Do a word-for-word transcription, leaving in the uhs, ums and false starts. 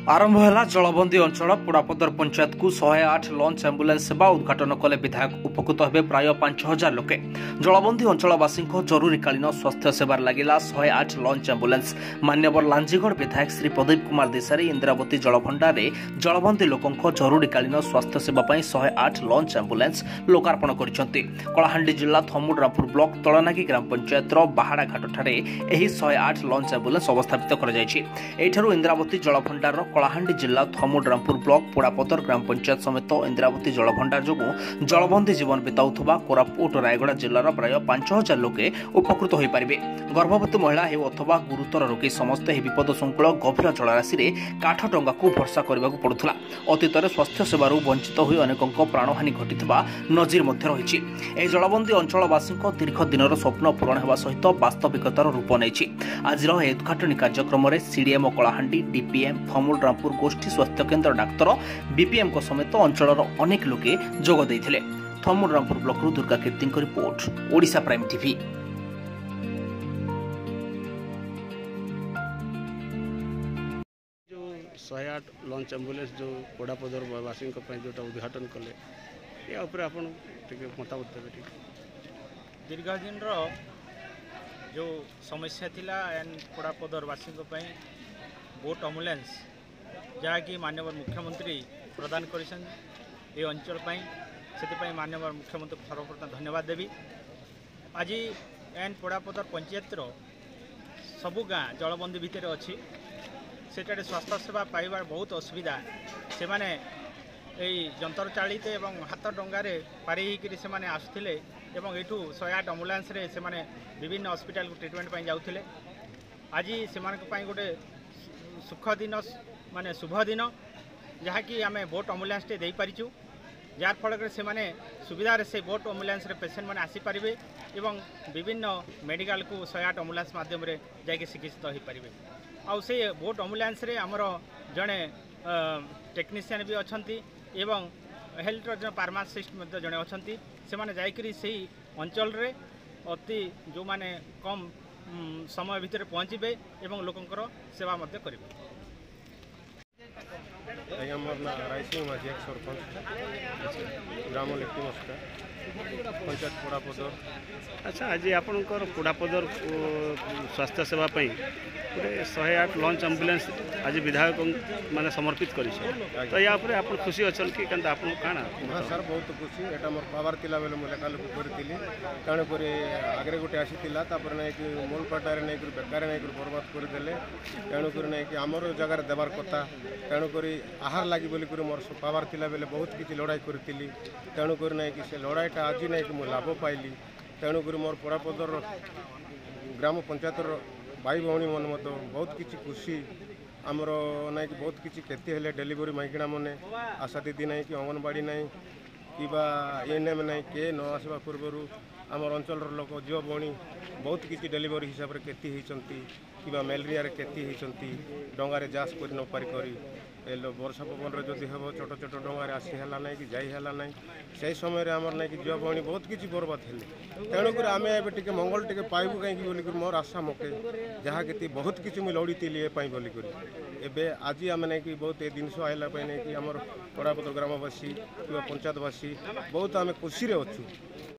आरंभ है जलबंदी अंचल पोड़ापदर पंचायत को शहे आठ लंच आंबुलांस सेवा उद्घाटन कले विधायक उपकृत होते प्राय पांच हजार लोके। जलबंदी अंचलवासी जरूरीकालीन स्वास्थ्य सेवार लगिला शहे आठ लंच आंबुलांस। मान्यवर लांजीगढ़ विधायक श्री प्रदीप कुमार देसाई इंदिरावती जलभंडार जलबंदी लोकों जरूरीकालीन स्वास्थ्य सेवा शहे आठ लंच आंबुलांस लोकार्पण करछन्ति। कलाहांडी जिला थमुरामपुर ब्लॉक तलनागी ग्राम पंचायत बाहाड़ा घाट शहे आठ लंच आंबुलांस अवस्थापित कर इंदिरावती जलभंडार कलाहांडी जिला थमुरामपुर ब्लॉक पोड़ापदर ग्राम पंचायत समेत इंदिरावती जलभंडार जो जलबंदी जीवन बिताउथुबा कोरापुट रायगढ़ जिलार प्राय पांच हजार लोके उपकृत हो पारे। गर्भवती महिला हो अथवा गुरुतर रोगी समस्ते विपद संकुल गभीर जलराशि में काठ डंगा को भरसा करने पड़ुला। अतीत में स्वास्थ्य सेवार वंचित हो अनेकों प्राणहानि घटिथिबा नजीर रही। जलबंदी अंचलवासी दीर्घ दिन स्वप्न पूरण होगा सहित वास्तविकतार रूप नहीं। आज उद्घाटनी कार्यक्रम में सीडीएम कलाहांडी डीपीएम थमुल रामपुर गोष्ठी स्वास्थ्य केन्द्र डाक्तर बीपीएम को समेत अंचल अनेक लोके जोग देइथिले। Thamul Rampur block Durga Kirti report Odisha prime TV. जो शहे आठ लंच एम्बुलेंस जो पोड़ापदर वासी जो उद्घाटन कले या ऊपर आपण मतामत देवे। दीर्घ दिन जो समस्या थिला एंड पोड़ापदर वासी बोट एम्बुलेंस जहाँकि माननीय मुख्यमंत्री प्रदान कर अंचल से माननीय मुख्यमंत्री सर्वप्रथम धन्यवाद देवी। आज एन पोड़ापदर पंचायत सबु गाँ जलबंदी भितर अच्छी सेठारे स्वास्थ्य सेवा पाइबार बहुत असुविधा। से माने जंतर चालित एवं हाथ डंगारे पारि होकर से आसुले एठू शहे आठ एम्बुलेंस से विभिन्न हॉस्पिटल को ट्रिटमेंट जाऊे। आज से गोटे सुख दिन माने शुभ दिन जहाँकि आम बोट एम्बुलेंस टे दे पारिचु जार फल से माने सुविधा से बोट एम्बुलेंस रे पेसेंट माने आसी पारिबे एवं विभिन्न मेडिकल को शहे आठ एम्बुलेंस माध्यम रे जाके चिकित्सित हो पारिबे। आउ से बोट एम्बुलेंस रे हमर जड़े टेक्नीशियन भी अच्छी एवं हेल्थ जो फार्मासिस्ट जड़े अच्छा से माने जाइकरी से अंचल रे अति जो माने कम समय भितर पहुँचे एवं लोकंकर सेवा मध्य करेंगे। आज्ञा मोर ना रायसिंह माझी एक सरपंच ग्राम लेफ्टिनेंट पंचायत पोड़ापदर। अच्छा आज आपणकर पोड़ापदर स्वास्थ्य सेवा गोटे शहे आठ लंच एम्बुलेंस आज विधायक माने समर्पित कर तो या आप खुशी अच्छा कि आप काण? हाँ सर बहुत खुशी एटा मोर पावर तिला बेले मुझे लेखा लुक करी तेणुक आगे गोटे आसीला ना कि मूल पाटार नहीं बेकार नहीं बर्बाद करदे तेणुक नहीं कि आमर जगार देवार कथा तेणुक आहार लगी बोलिक मोर पावर तिला बेले बहुत किसी लड़ाई करी तेणुक नहीं कि से लड़ाईटा आज नहीं कि लाभ पाइली तेणुक मोर पोड़ापदर ग्राम पंचायतर भाई भौणी मन मत बहुत किसी खुशी आमर ना कि बहुत किसी क्षति हेले डेलीवरी माइकिना मैंने आशा दीदी नहीं कि अंगनवाड़ी नहीं कि एएनएम नहीं किए न आसवा पूर्वर आमर अंचल लोक झील भौणी बहुत किसी डेलीवरी हिसाब से क्षति होती कि मेलेरिया क्षति होती डंगार जास कर न पारिक वर्षा पवन जदि हम छोट छोट डंगार आसी है ना कि जाइला ना से समय आमर ना कि झील भौणी बहुत किसी बर्बाद हेले तेणुक आम ए मंगल टे पाइबू कहीं बोलिक मोर आशा मके जहाँ कि बहुत किसी मुझे लड़ी थी ये बोलिक एवं आज आम ना कि बहुत जिनस आइला नहीं कि आमर पोड़ापदर ग्रामवासी कि पंचायतवासी बहुत आम खुशी अच्छू।